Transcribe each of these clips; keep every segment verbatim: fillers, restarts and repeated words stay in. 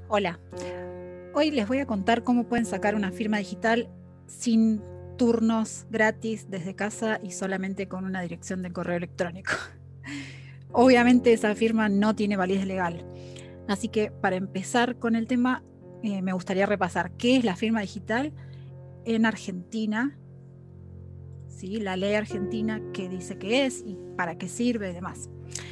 Hola, hoy les voy a contar cómo pueden sacar una firma digital sin turnos, gratis, desde casa y solamente con una dirección de correo electrónico. Obviamente esa firma no tiene validez legal, así que para empezar con el tema eh, me gustaría repasar qué es la firma digital en Argentina, ¿sí? La ley argentina, qué dice que es y para qué sirve y demás.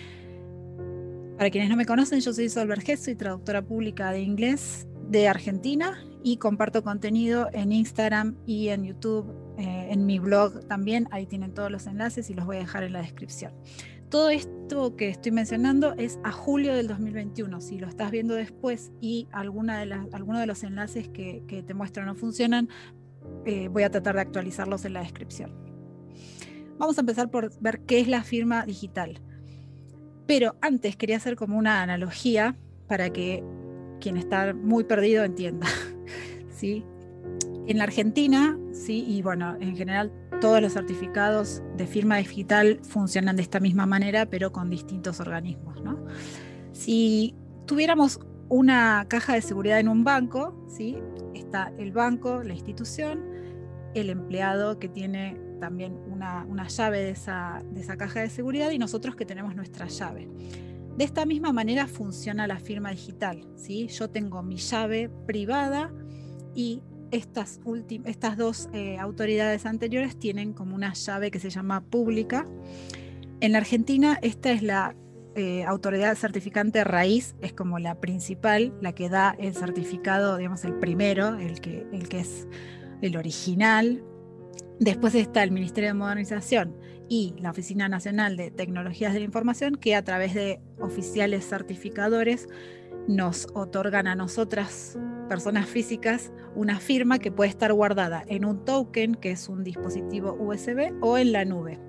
Para quienes no me conocen, yo soy Sol Vergés, soy traductora pública de inglés de Argentina y comparto contenido en Instagram y en YouTube, eh, en mi blog también. Ahí tienen todos los enlaces y los voy a dejar en la descripción. Todo esto que estoy mencionando es a julio del dos mil veintiuno. Si lo estás viendo después y alguna de las, alguno de los enlaces que, que te muestro no funcionan, eh, voy a tratar de actualizarlos en la descripción. Vamos a empezar por ver qué es la firma digital. Pero antes quería hacer como una analogía para que quien está muy perdido entienda, ¿sí? En la Argentina, ¿sí? Y bueno, en general todos los certificados de firma digital funcionan de esta misma manera, pero con distintos organismos, ¿no? Si tuviéramos una caja de seguridad en un banco, ¿sí? Está el banco, la institución, el empleado que tiene también una, una llave de esa, de esa caja de seguridad y nosotros que tenemos nuestra llave. De esta misma manera funciona la firma digital, ¿sí? Yo tengo mi llave privada y estas, estas dos eh, autoridades anteriores tienen como una llave que se llama pública. En la Argentina esta es la eh, autoridad certificante raíz, es como la principal, la que da el certificado, digamos el primero, el que, el que es el original. Después está el Ministerio de Modernización y la Oficina Nacional de Tecnologías de la Información, que a través de oficiales certificadores nos otorgan a nosotras, personas físicas, una firma que puede estar guardada en un token, que es un dispositivo U S B, o en la nube.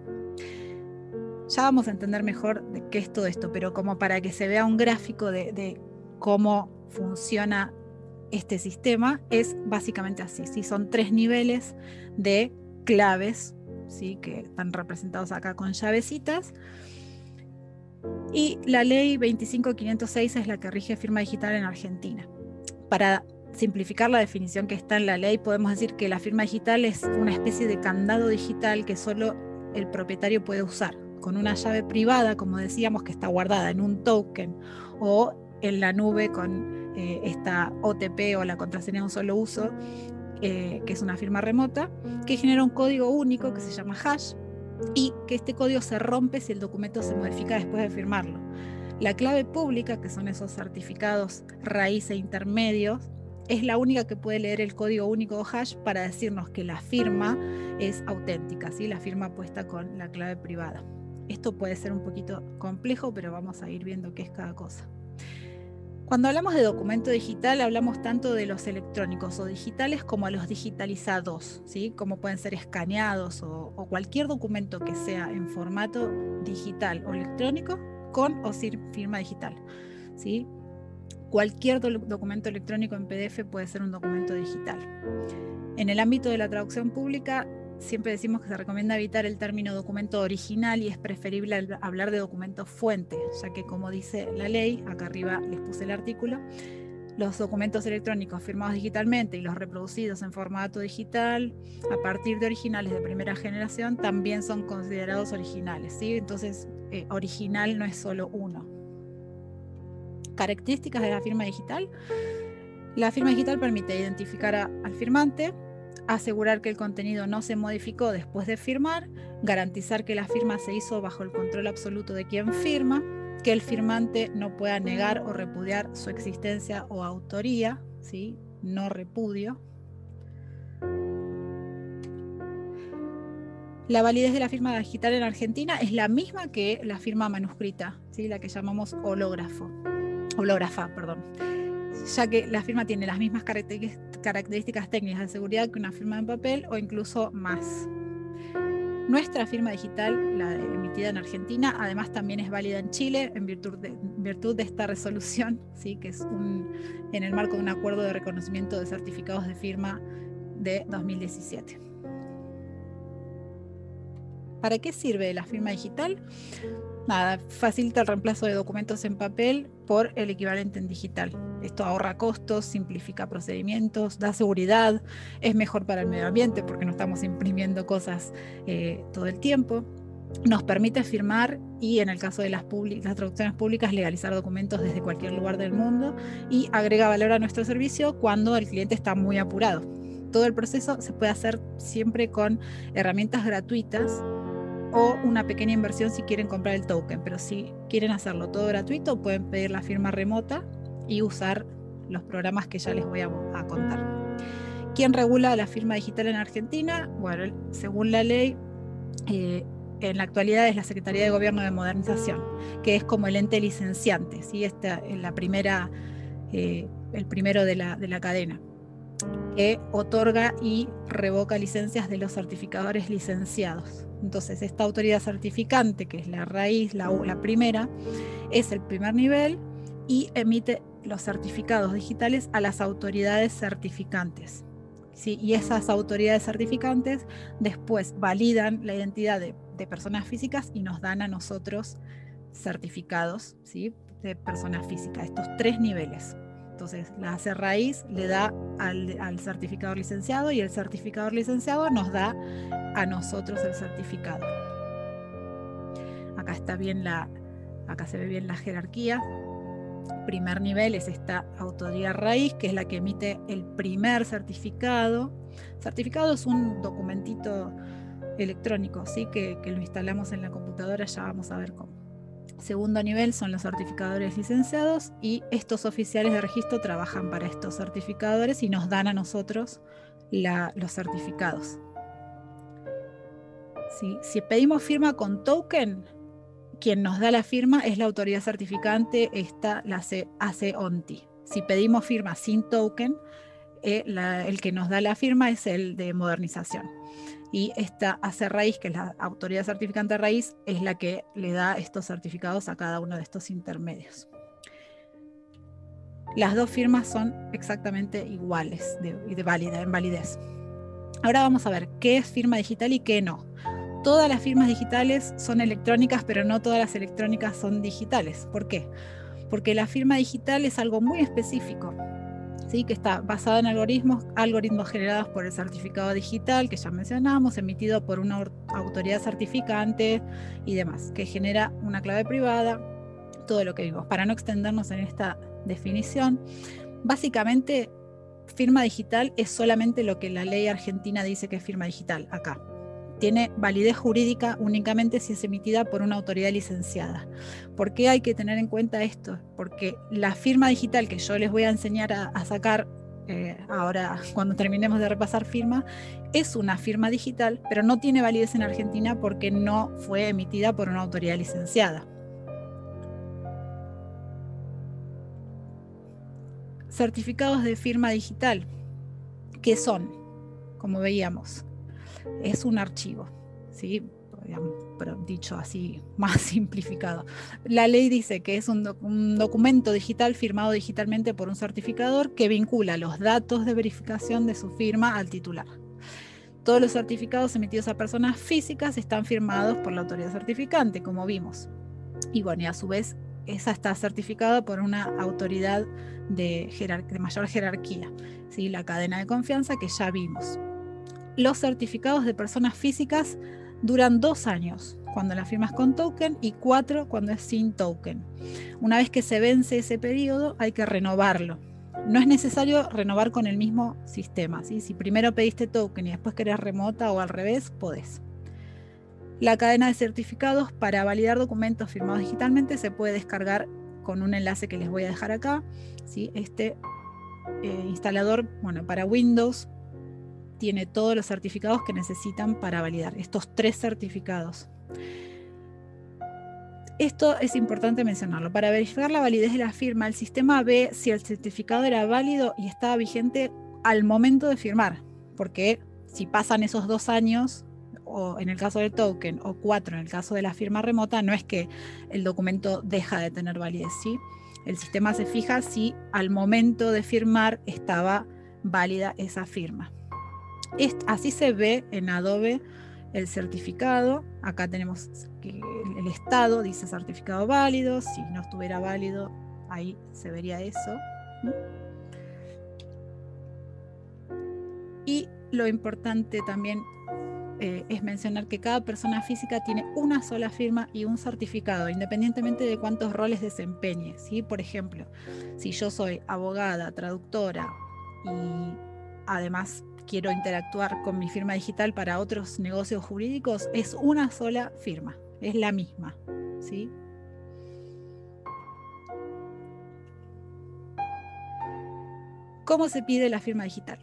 Ya vamos a entender mejor de qué es todo esto, pero como para que se vea un gráfico de, de cómo funciona este sistema, es básicamente así, ¿sí? Son tres niveles de claves, ¿sí? Que están representados acá con llavecitas. Y la ley veinticinco mil quinientos seis es la que rige firma digital en Argentina. Para simplificar la definición que está en la ley, podemos decir que la firma digital es una especie de candado digital que solo el propietario puede usar, con una llave privada, como decíamos, que está guardada en un token o en la nube con eh, esta O T P o la contraseña de un solo uso, eh, que es una firma remota, que genera un código único que se llama hash y que este código se rompe si el documento se modifica después de firmarlo. La clave pública, que son esos certificados raíz e intermedios, es la única que puede leer el código único o hash para decirnos que la firma es auténtica, ¿sí? La firma puesta con la clave privada. Esto puede ser un poquito complejo, pero vamos a ir viendo qué es cada cosa. Cuando hablamos de documento digital, hablamos tanto de los electrónicos o digitales como a los digitalizados, ¿sí? Como pueden ser escaneados o, o cualquier documento que sea en formato digital o electrónico, con o sin firma digital, ¿sí? Cualquier do documento electrónico en P D F puede ser un documento digital. En el ámbito de la traducción pública, siempre decimos que se recomienda evitar el término documento original y es preferible hablar de documento fuente, ya que como dice la ley, acá arriba les puse el artículo, los documentos electrónicos firmados digitalmente y los reproducidos en formato digital a partir de originales de primera generación también son considerados originales, ¿sí? Entonces, eh, original no es solo uno. Características de la firma digital. La firma digital permite identificar a, al firmante, asegurar que el contenido no se modificó después de firmar, garantizar que la firma se hizo bajo el control absoluto de quien firma, que el firmante no pueda negar o repudiar su existencia o autoría, ¿sí? No repudio. La validez de la firma digital en Argentina es la misma que la firma manuscrita, ¿sí? La que llamamos hológrafo, hológrafa, perdón, ya que la firma tiene las mismas características técnicas de seguridad que una firma en papel o incluso más. Nuestra firma digital, la emitida en Argentina, además también es válida en Chile en virtud de, en virtud de esta resolución, ¿sí? Que es un, en el marco de un acuerdo de reconocimiento de certificados de firma de dos mil diecisiete. ¿Para qué sirve la firma digital? nada, facilita el reemplazo de documentos en papel por el equivalente en digital. Esto ahorra costos, simplifica procedimientos, da seguridad, es mejor para el medio ambiente porque no estamos imprimiendo cosas eh, todo el tiempo. Nos permite firmar y, en el caso de las, las traducciones públicas, legalizar documentos desde cualquier lugar del mundo, y agrega valor a nuestro servicio cuando el cliente está muy apurado. Todo el proceso se puede hacer siempre con herramientas gratuitas o una pequeña inversión si quieren comprar el token, pero si quieren hacerlo todo gratuito, pueden pedir la firma remota y usar los programas que ya les voy a, a contar. ¿Quién regula la firma digital en Argentina? Bueno, según la ley, eh, en la actualidad es la Secretaría de Gobierno de Modernización, que es como el ente licenciante, ¿sí? Esta es la primera, eh, el primero de la, de la cadena, que otorga y revoca licencias de los certificadores licenciados. Entonces, esta autoridad certificante, que es la raíz, la, la primera, es el primer nivel y emite los certificados digitales a las autoridades certificantes. ¿Sí? Y esas autoridades certificantes después validan la identidad de, de personas físicas y nos dan a nosotros certificados, ¿sí? De personas físicas, estos tres niveles. Entonces, la hace raíz, le da al, al certificador licenciado y el certificador licenciado nos da a nosotros el certificado. Acá está bien la, acá se ve bien la jerarquía. Primer nivel es esta autoridad raíz, que es la que emite el primer certificado. Certificado es un documentito electrónico, ¿sí? que, que lo instalamos en la computadora, ya vamos a ver cómo. Segundo nivel son los certificadores licenciados, y estos oficiales de registro trabajan para estos certificadores y nos dan a nosotros la, los certificados. ¿Sí? Si pedimos firma con token, quien nos da la firma es la autoridad certificante, esta la hace, hace O N T I. Si pedimos firma sin token, eh, la, el que nos da la firma es el de modernización. Y esta hace raíz, que es la autoridad certificante raíz, es la que le da estos certificados a cada uno de estos intermedios. Las dos firmas son exactamente iguales de, de válida, en validez. Ahora vamos a ver qué es firma digital y qué no. Todas las firmas digitales son electrónicas, pero no todas las electrónicas son digitales. ¿Por qué? Porque la firma digital es algo muy específico, ¿sí? Que está basado en algoritmos, algoritmos generados por el certificado digital que ya mencionamos, emitido por una autoridad certificante y demás, que genera una clave privada, todo lo que vimos. Para no extendernos en esta definición, básicamente firma digital es solamente lo que la ley argentina dice que es firma digital acá. Tiene validez jurídica únicamente si es emitida por una autoridad licenciada. ¿Por qué hay que tener en cuenta esto? Porque la firma digital que yo les voy a enseñar a, a sacar eh, ahora, cuando terminemos de repasar firma, es una firma digital, pero no tiene validez en Argentina porque no fue emitida por una autoridad licenciada. Certificados de firma digital, ¿qué son? Como veíamos, es un archivo, ¿sí? Pero dicho así, más simplificado. La ley dice que es un, doc un documento digital firmado digitalmente por un certificador que vincula los datos de verificación de su firma al titular. Todos los certificados emitidos a personas físicas están firmados por la autoridad certificante, como vimos. Y bueno, y a su vez, esa está certificada por una autoridad de, de mayor jerarquía, ¿sí? La cadena de confianza que ya vimos. Los certificados de personas físicas duran dos años cuando la firma es con token y cuatro cuando es sin token. Una vez que se vence ese periodo, hay que renovarlo. No es necesario renovar con el mismo sistema, ¿sí? Si primero pediste token y después querés remota o al revés, podés. La cadena de certificados para validar documentos firmados digitalmente se puede descargar con un enlace que les voy a dejar acá, ¿sí? Este eh, instalador, bueno, para Windows, tiene todos los certificados que necesitan para validar, estos tres certificados. Esto es importante mencionarlo. Para verificar la validez de la firma, el sistema ve si el certificado era válido y estaba vigente al momento de firmar, porque si pasan esos dos años, o en el caso del token, o cuatro en el caso de la firma remota, no es que el documento deja de tener validez, ¿sí? El sistema se fija si al momento de firmar estaba válida esa firma. Así se ve en Adobe el certificado. Acá tenemos que el estado dice certificado válido. Si no estuviera válido, ahí se vería eso. Y lo importante también eh, es mencionar que cada persona física tiene una sola firma y un certificado, independientemente de cuántos roles desempeñe, ¿sí? Por ejemplo, si yo soy abogada, traductora y además quiero interactuar con mi firma digital para otros negocios jurídicos, es una sola firma, es la misma, ¿sí? ¿Cómo se pide la firma digital?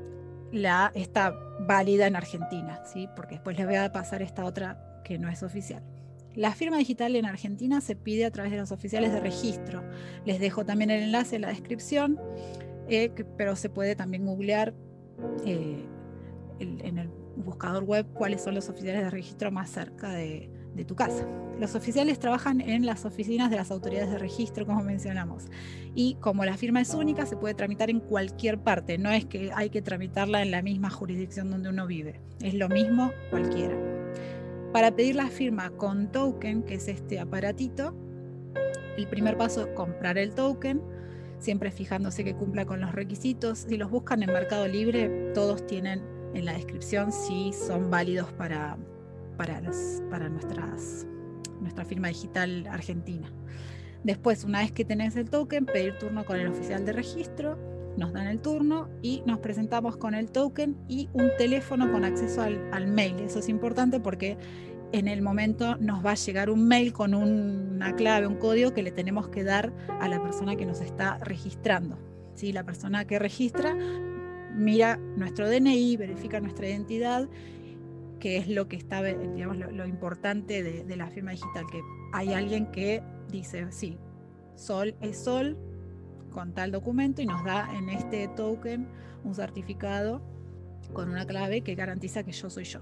La está válida en Argentina, ¿sí? Porque después les voy a pasar esta otra que no es oficial. La firma digital en Argentina se pide a través de los oficiales de registro. Les dejo también el enlace en la descripción, eh, que, pero se puede también googlear eh, el, en el buscador web cuáles son los oficiales de registro más cerca de, de tu casa. Los oficiales trabajan en las oficinas de las autoridades de registro, como mencionamos. Y como la firma es única, se puede tramitar en cualquier parte. No es que hay que tramitarla en la misma jurisdicción donde uno vive. Es lo mismo cualquiera. Para pedir la firma con token, que es este aparatito, el primer paso es comprar el token, siempre fijándose que cumpla con los requisitos. Si los buscan en Mercado Libre, todos tienen en la descripción si son válidos para, para, los, para nuestras, nuestra firma digital argentina. Después, una vez que tenés el token, pedir turno con el oficial de registro, nos dan el turno y nos presentamos con el token y un teléfono con acceso al, al mail. Eso es importante porque en el momento nos va a llegar un mail con una clave, un código que le tenemos que dar a la persona que nos está registrando, ¿sí? La persona que registra mira nuestro D N I, verifica nuestra identidad, que es lo que está, digamos, lo, lo importante de, de la firma digital, que hay alguien que dice, sí, Sol es Sol con tal documento y nos da en este token un certificado con una clave que garantiza que yo soy yo.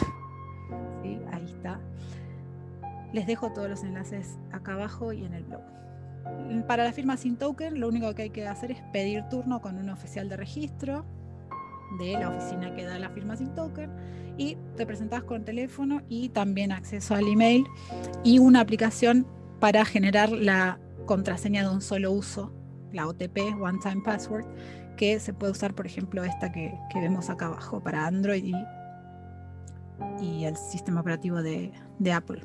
¿Sí? Ahí está. Les dejo todos los enlaces acá abajo y en el blog. Para la firma sin token, lo único que hay que hacer es pedir turno con un oficial de registro de la oficina que da la firma sin token y te presentás con teléfono y también acceso al email y una aplicación para generar la contraseña de un solo uso, la O T P, One Time Password, que se puede usar, por ejemplo, esta que, que vemos acá abajo para Android y, y el sistema operativo de, de Apple.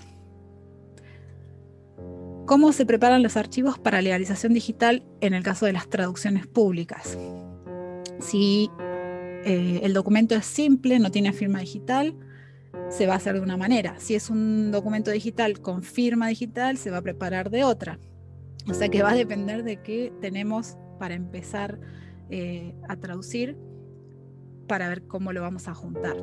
¿Cómo se preparan los archivos para legalización digital en el caso de las traducciones públicas? Si eh, el documento es simple, no tiene firma digital, se va a hacer de una manera. Si es un documento digital con firma digital, se va a preparar de otra. O sea que va a depender de qué tenemos para empezar eh, a traducir, para ver cómo lo vamos a juntar.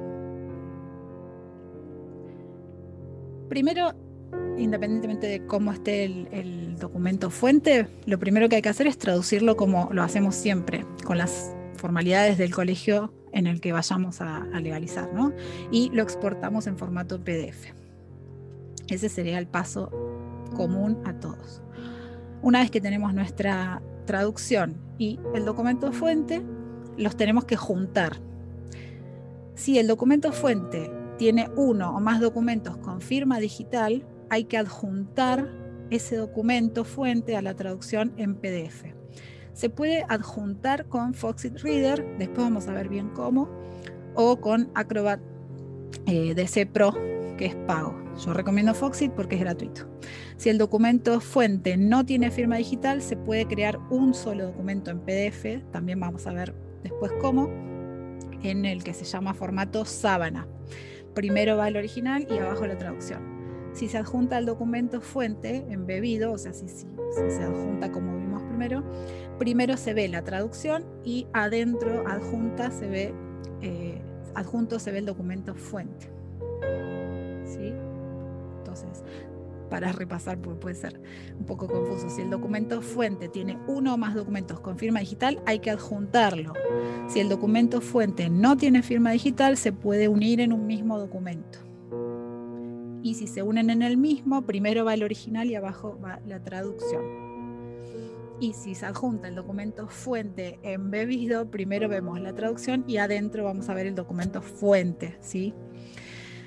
Primero, independientemente de cómo esté el, el documento fuente, lo primero que hay que hacer es traducirlo como lo hacemos siempre, con las formalidades del colegio en el que vayamos a, a legalizar, ¿no? Y lo exportamos en formato P D F. Ese sería el paso común a todos. Una vez que tenemos nuestra traducción y el documento fuente, los tenemos que juntar. Si el documento fuente tiene uno o más documentos con firma digital, hay que adjuntar ese documento fuente a la traducción en P D F. Se puede adjuntar con Foxit Reader, después vamos a ver bien cómo, o con Acrobat eh, D C Pro, que es pago. Yo recomiendo Foxit porque es gratuito. Si el documento fuente no tiene firma digital, se puede crear un solo documento en P D F, también vamos a ver después cómo, en el que se llama formato sábana. Primero va el original y abajo la traducción. Si se adjunta el documento fuente embebido, o sea, si, si, si se adjunta como vimos primero, primero se ve la traducción y adentro, adjunta, se ve, eh, adjunto se ve el documento fuente. ¿Sí? Entonces, para repasar, porque puede ser un poco confuso. Si el documento fuente tiene uno o más documentos con firma digital, hay que adjuntarlo. Si el documento fuente no tiene firma digital, se puede unir en un mismo documento. Y si se unen en el mismo, primero va el original y abajo va la traducción. Y si se adjunta el documento fuente embebido, primero vemos la traducción y adentro vamos a ver el documento fuente, ¿sí?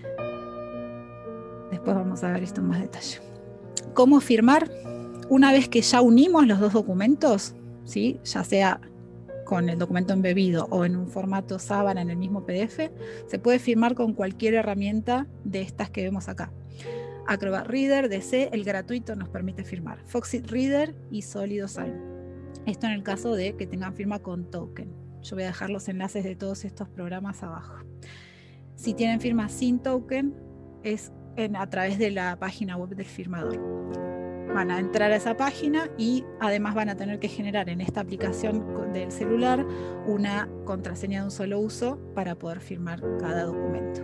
después vamos a ver esto en más detalle. ¿Cómo firmar? Una vez que ya unimos los dos documentos, ¿sí? Ya sea con el documento embebido o en un formato sábana en el mismo P D F, se puede firmar con cualquier herramienta de estas que vemos acá. Acrobat Reader, D C, el gratuito nos permite firmar. Foxit Reader y Solido Sign. Esto en el caso de que tengan firma con token. Yo voy a dejar los enlaces de todos estos programas abajo. Si tienen firma sin token, es en, a través de la página web del firmador. Van a entrar a esa página y además van a tener que generar en esta aplicación del celular una contraseña de un solo uso para poder firmar cada documento.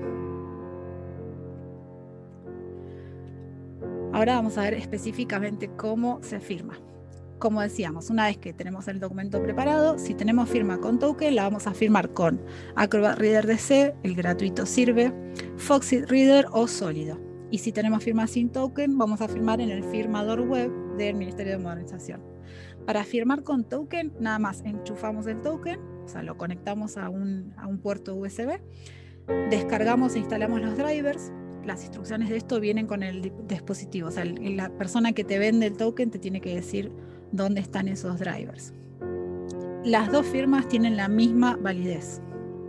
Ahora vamos a ver específicamente cómo se firma. Como decíamos, una vez que tenemos el documento preparado, si tenemos firma con token, la vamos a firmar con Acrobat Reader D C, el gratuito sirve, Foxit Reader o Sólido. Y si tenemos firma sin token, vamos a firmar en el firmador web del Ministerio de Modernización. Para firmar con token, nada más enchufamos el token, o sea, lo conectamos a un, a un puerto U S B, descargamos e instalamos los drivers. Las instrucciones de esto vienen con el dispositivo, o sea, el, la persona que te vende el token te tiene que decir dónde están esos drivers. Las dos firmas tienen la misma validez.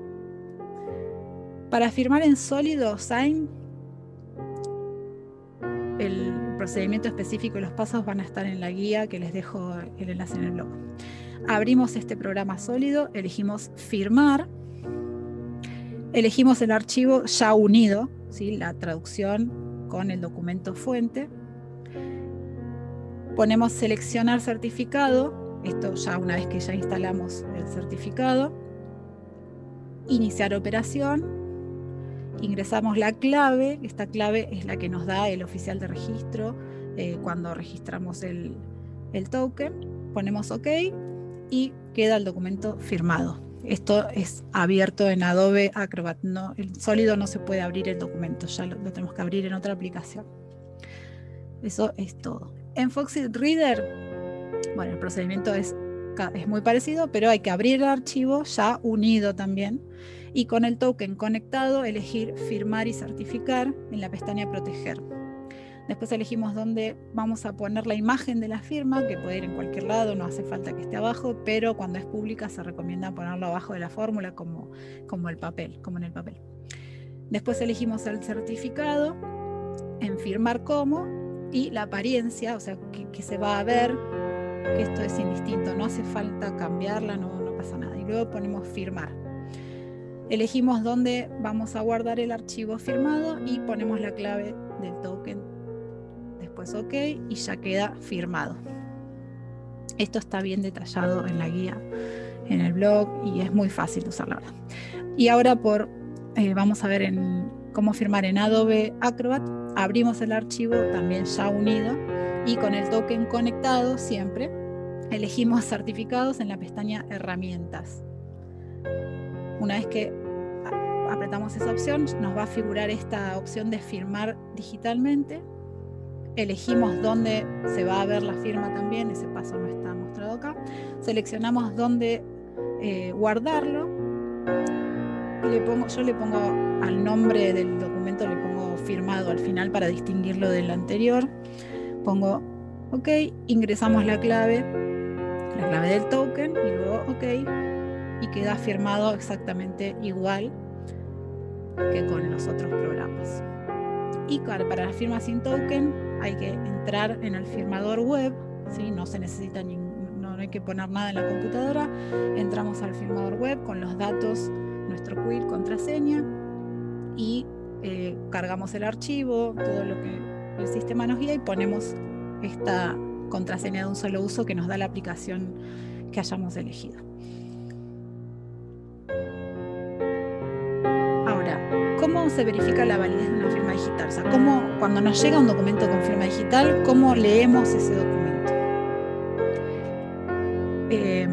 Para firmar en Sólido Sign, el procedimiento específico y los pasos van a estar en la guía que les dejo el enlace en el blog. Abrimos este programa Sólido, elegimos firmar, elegimos el archivo ya unido, ¿sí? La traducción con el documento fuente. Ponemos seleccionar certificado, esto ya una vez que ya instalamos el certificado. Iniciar operación. Ingresamos la clave, esta clave es la que nos da el oficial de registro eh, cuando registramos el, el token. Ponemos OK y queda el documento firmado. Esto es abierto en Adobe Acrobat. No, el Sólido no se puede abrir el documento, ya lo, lo tenemos que abrir en otra aplicación. Eso es todo. En Foxit Reader, bueno, el procedimiento es, es muy parecido, pero hay que abrir el archivo ya unido también. Y con el token conectado, elegir firmar y certificar en la pestaña proteger. Después elegimos dónde vamos a poner la imagen de la firma, que puede ir en cualquier lado, no hace falta que esté abajo, pero cuando es pública se recomienda ponerlo abajo de la fórmula como, como el papel, como en el papel. Después elegimos el certificado, en firmar como, y la apariencia, o sea, que, que se va a ver, que esto es indistinto, no hace falta cambiarla, no, no pasa nada. Y luego ponemos firmar. Elegimos dónde vamos a guardar el archivo firmado y ponemos la clave del token. Después OK y ya queda firmado. Esto está bien detallado en la guía, en el blog, y es muy fácil de usar, la verdad. Y ahora por, eh, vamos a ver en cómo firmar en Adobe Acrobat. Abrimos el archivo también ya unido y con el token conectado siempre. Elegimos certificados en la pestaña herramientas. Una vez que apretamos esa opción, nos va a figurar esta opción de firmar digitalmente. Elegimos dónde se va a ver la firma también, ese paso no está mostrado acá. Seleccionamos dónde eh, guardarlo. Le pongo, yo le pongo al nombre del documento, le pongo firmado al final para distinguirlo del anterior. Pongo OK, ingresamos la clave, la clave del token y luego OK. Y queda firmado exactamente igual que con los otros programas. Y para la firma sin token hay que entrar en el firmador web, ¿sí? No se necesita ni, no hay que poner nada en la computadora. Entramos al firmador web con los datos, nuestro Q I R, contraseña, y eh, cargamos el archivo, todo lo que el sistema nos guía, y ponemos esta contraseña de un solo uso que nos da la aplicación que hayamos elegido. ¿Cómo se verifica la validez de una firma digital? O sea, ¿cómo, cuando nos llega un documento con firma digital, cómo leemos ese documento? Eh,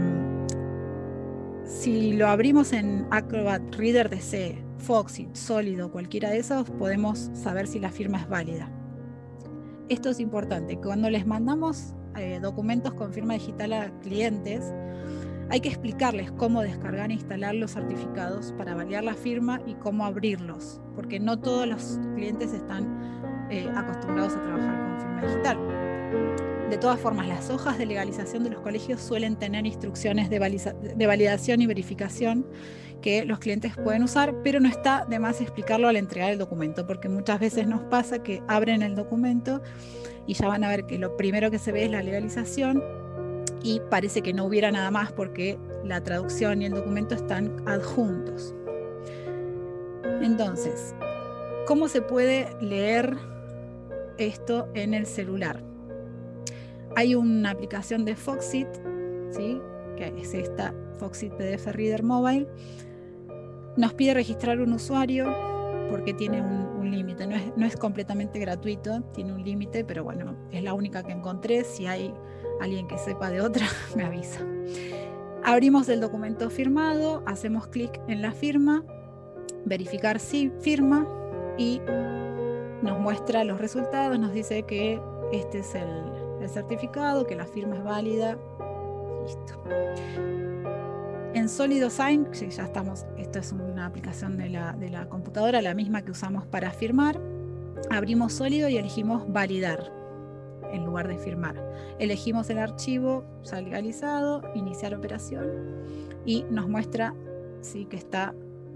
si lo abrimos en Acrobat Reader D C, Foxit, Sólido, cualquiera de esos, podemos saber si la firma es válida. Esto es importante. Cuando les mandamos eh, documentos con firma digital a clientes, hay que explicarles cómo descargar e instalar los certificados para validar la firma y cómo abrirlos, porque no todos los clientes están eh, acostumbrados a trabajar con firma digital. De todas formas, las hojas de legalización de los colegios suelen tener instrucciones de, de validación y verificación que los clientes pueden usar, pero no está de más explicarlo al entregar el documento, porque muchas veces nos pasa que abren el documento y ya van a ver que lo primero que se ve es la legalización y parece que no hubiera nada más porque la traducción y el documento están adjuntos. Entonces, ¿cómo se puede leer esto en el celular? Hay una aplicación de Foxit, ¿sí?, que es esta Foxit P D F Reader Mobile. Nos pide registrar un usuario porque tiene un, un límite. No es, no es completamente gratuito, tiene un límite, pero bueno, es la única que encontré. Si hay alguien que sepa de otra, me avisa. Abrimos el documento firmado, hacemos clic en la firma, verificar si firma y nos muestra los resultados, nos dice que este es el, el certificado, que la firma es válida. Listo. En SolidoSign, ya estamos, esto es una aplicación de la, de la computadora, la misma que usamos para firmar. Abrimos Solido y elegimos validar en lugar de firmar. Elegimos el archivo ya legalizado, iniciar operación y nos muestra sí, que está,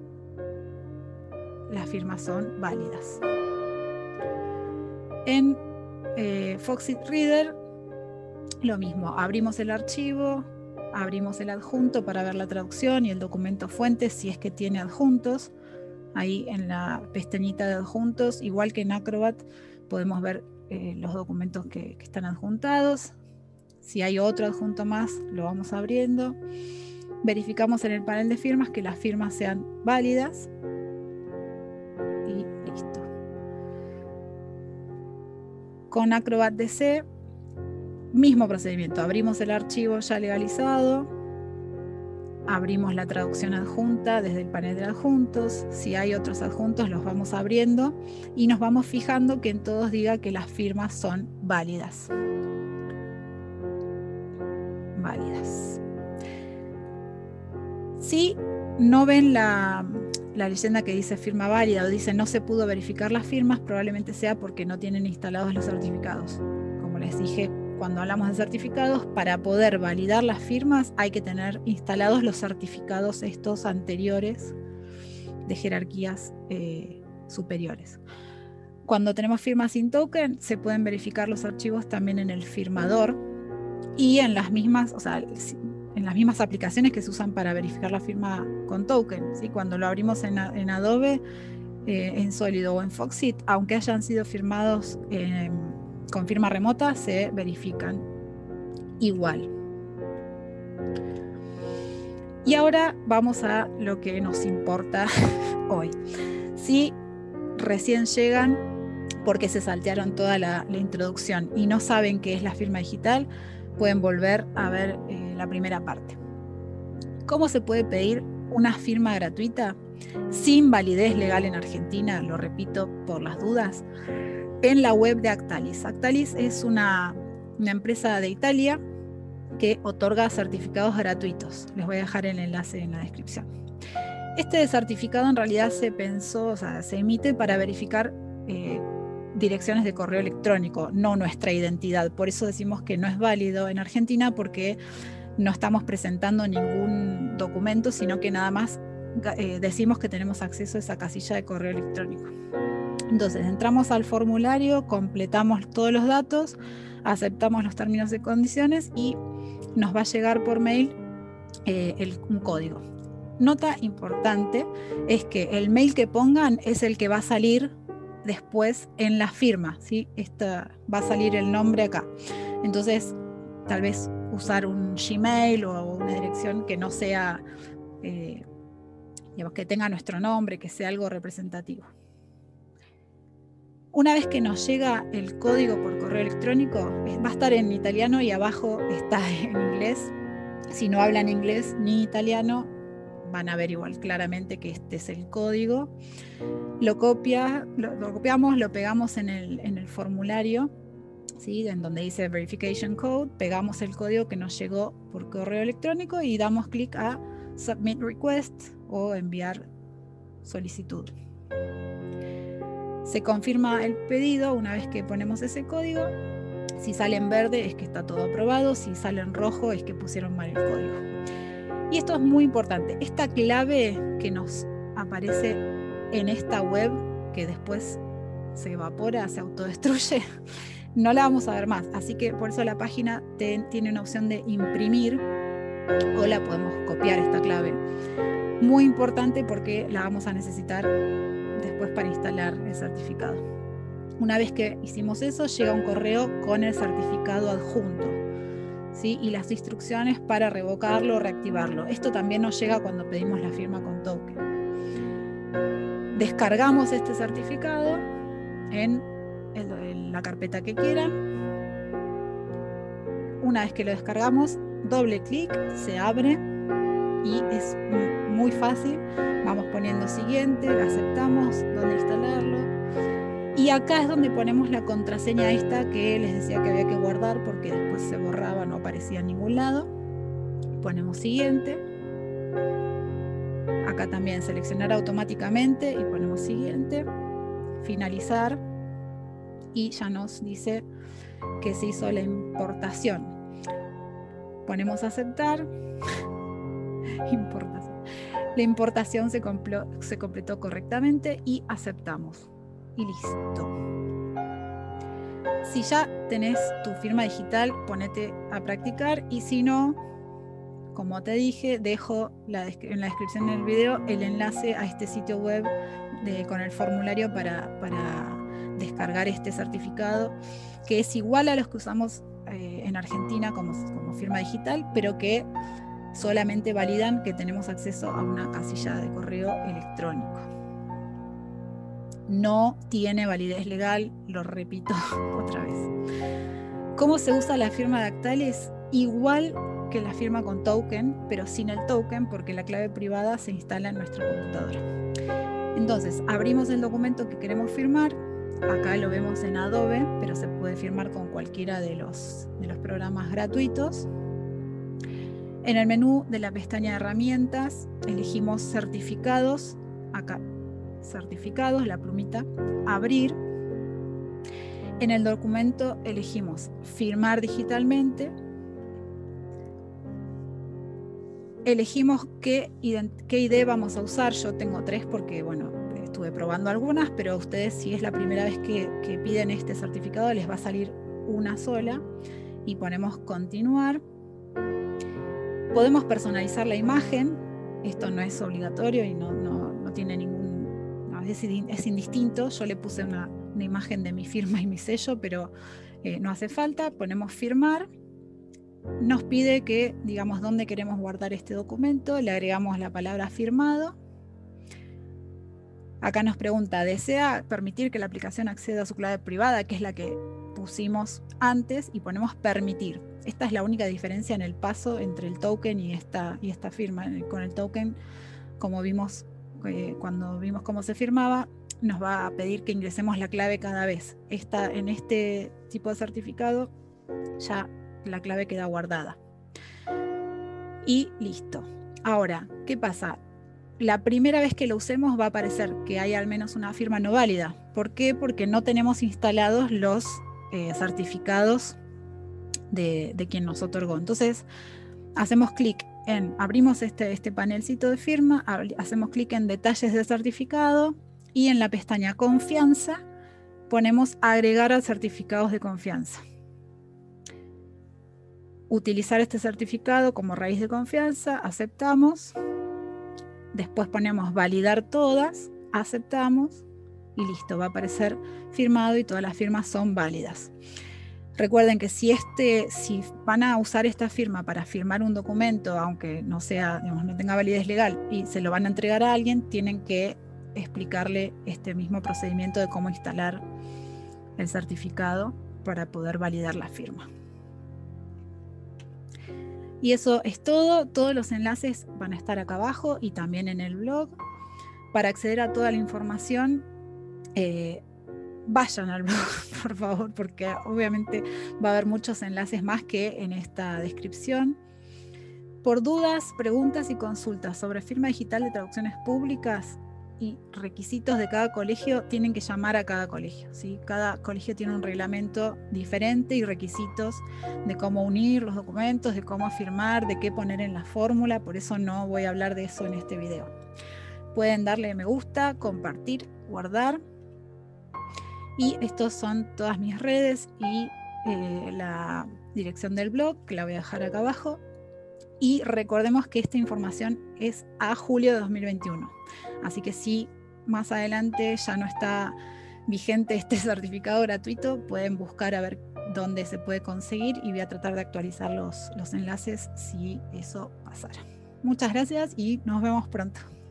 las firmas son válidas. En eh, Foxit Reader, lo mismo, abrimos el archivo, abrimos el adjunto para ver la traducción y el documento fuente si es que tiene adjuntos. Ahí en la pestañita de adjuntos, igual que en Acrobat, podemos ver eh, los documentos que, que están adjuntados. Si hay otro adjunto más, lo vamos abriendo. Verificamos en el panel de firmas que las firmas sean válidas. Y listo. Con Acrobat D C, mismo procedimiento, abrimos el archivo ya legalizado, abrimos la traducción adjunta desde el panel de adjuntos, si hay otros adjuntos los vamos abriendo y nos vamos fijando que en todos diga que las firmas son válidas. Válidas. Si no ven la, la leyenda que dice firma válida o dice no se pudo verificar las firmas, probablemente sea porque no tienen instalados los certificados. Como les dije, cuando hablamos de certificados, para poder validar las firmas hay que tener instalados los certificados estos anteriores de jerarquías eh, superiores. Cuando tenemos firmas sin token, se pueden verificar los archivos también en el firmador y en las mismas, o sea, en las mismas aplicaciones que se usan para verificar la firma con token, ¿sí? Cuando lo abrimos en, en Adobe, eh, en Solido o en Foxit, aunque hayan sido firmados eh, con firma remota, se verifican igual. Y ahora vamos a lo que nos importa hoy. Si recién llegan porque se saltearon toda la, la introducción y no saben qué es la firma digital, pueden volver a ver eh, la primera parte. ¿Cómo se puede pedir una firma gratuita sin validez legal en Argentina? Lo repito por las dudas. En la web de Actalis. Actalis es una, una empresa de Italia que otorga certificados gratuitos. Les voy a dejar el enlace en la descripción. Este certificado en realidad se pensó, o sea, se emite para verificar eh, direcciones de correo electrónico, no nuestra identidad. Por eso decimos que no es válido en Argentina, porque no estamos presentando ningún documento, sino que nada más eh, decimos que tenemos acceso a esa casilla de correo electrónico. Entonces entramos al formulario, completamos todos los datos, aceptamos los términos y condiciones y nos va a llegar por mail eh, el, un código. Nota importante es que el mail que pongan es el que va a salir después en la firma, ¿sí? Esta, va a salir el nombre acá. Entonces, tal vez usar un Gmail o una dirección que no sea, eh, digamos, que tenga nuestro nombre, que sea algo representativo. Una vez que nos llega el código por correo electrónico, va a estar en italiano y abajo está en inglés. Si no hablan inglés ni italiano, van a ver igual claramente que este es el código. Lo, copia, lo, lo copiamos, lo pegamos en el, en el formulario, ¿sí? En donde dice Verification Code, pegamos el código que nos llegó por correo electrónico y damos clic a Submit Request o enviar solicitud. Se confirma el pedido una vez que ponemos ese código. Si sale en verde es que está todo aprobado, si sale en rojo es que pusieron mal el código. Y esto es muy importante. Esta clave que nos aparece en esta web, que después se evapora, se autodestruye, no la vamos a ver más. Así que por eso la página te, tiene una opción de imprimir, o la podemos copiar esta clave. Muy importante porque la vamos a necesitar después para instalar el certificado. Una vez que hicimos eso, llega un correo con el certificado adjunto, ¿sí? Y las instrucciones para revocarlo o reactivarlo. Esto también nos llega cuando pedimos la firma con token. Descargamos este certificado en, el, en la carpeta que quieran. Una vez que lo descargamos, doble clic, se abre y es muy fácil. Vamos poniendo siguiente, aceptamos, dónde instalarlo. Y acá es donde ponemos la contraseña esta que les decía que había que guardar porque después se borraba, no aparecía en ningún lado. Ponemos siguiente. Acá también seleccionar automáticamente y ponemos siguiente. Finalizar. Y ya nos dice que se hizo la importación. Ponemos aceptar. Importación. La importación se, se completó correctamente y aceptamos. Y listo. Si ya tenés tu firma digital, ponete a practicar, y si no, como te dije, dejo la en la descripción del video el enlace a este sitio web de, con el formulario para, para descargar este certificado, que es igual a los que usamos eh, en Argentina como, como firma digital, pero que solamente validan que tenemos acceso a una casilla de correo electrónico. No tiene validez legal, lo repito otra vez. ¿Cómo se usa la firma Dactalis? Igual que la firma con token, pero sin el token, porque la clave privada se instala en nuestra computadora. Entonces, abrimos el documento que queremos firmar. Acá lo vemos en Adobe, pero se puede firmar con cualquiera de los, de los programas gratuitos. En el menú de la pestaña de herramientas, elegimos certificados. Acá, certificados, la plumita, abrir. En el documento elegimos firmar digitalmente. Elegimos qué, qué I D vamos a usar. Yo tengo tres porque, bueno, estuve probando algunas, pero a ustedes, si es la primera vez que, que piden este certificado, les va a salir una sola. Y ponemos continuar. Podemos personalizar la imagen. Esto no es obligatorio y no, no, no tiene ningún... No, es, es indistinto. Yo le puse una, una imagen de mi firma y mi sello, pero eh, no hace falta. Ponemos firmar. Nos pide que digamos dónde queremos guardar este documento, le agregamos la palabra firmado. Acá nos pregunta, ¿desea permitir que la aplicación acceda a su clave privada, que es la que pusimos antes? Y ponemos permitir. Esta es la única diferencia en el paso entre el token y esta, y esta firma. Con el token, como vimos eh, cuando vimos cómo se firmaba, nos va a pedir que ingresemos la clave cada vez. Esta, en este tipo de certificado ya la clave queda guardada. Y listo. Ahora, ¿qué pasa? La primera vez que lo usemos va a aparecer que hay al menos una firma no válida. ¿Por qué? Porque no tenemos instalados los eh, certificados de, de quien nos otorgó. Entonces, hacemos clic en, abrimos este, este panelcito de firma, hacemos clic en detalles del certificado y en la pestaña confianza ponemos agregar a certificados de confianza. Utilizar este certificado como raíz de confianza, aceptamos. Después ponemos validar todas, aceptamos y listo, va a aparecer firmado y todas las firmas son válidas. Recuerden que si, este, si van a usar esta firma para firmar un documento, aunque no sea, digamos, no tenga validez legal y se lo van a entregar a alguien, tienen que explicarle este mismo procedimiento de cómo instalar el certificado para poder validar la firma. Y eso es todo. Todos los enlaces van a estar acá abajo y también en el blog. Para acceder a toda la información, eh, vayan al blog, por favor, porque obviamente va a haber muchos enlaces más que en esta descripción. Por dudas, preguntas y consultas sobre firma digital de traducciones públicas y requisitos de cada colegio tienen que llamar a cada colegio, ¿sí? Cada colegio tiene un reglamento diferente y requisitos de cómo unir los documentos, de cómo firmar, de qué poner en la fórmula, por eso no voy a hablar de eso en este video. Pueden darle me gusta, compartir, guardar. Y estos son todas mis redes y eh, la dirección del blog, que la voy a dejar acá abajo. Y recordemos que esta información es a julio de dos mil veintiuno. Así que si más adelante ya no está vigente este certificado gratuito, pueden buscar a ver dónde se puede conseguir y voy a tratar de actualizar los, los enlaces si eso pasara. Muchas gracias y nos vemos pronto.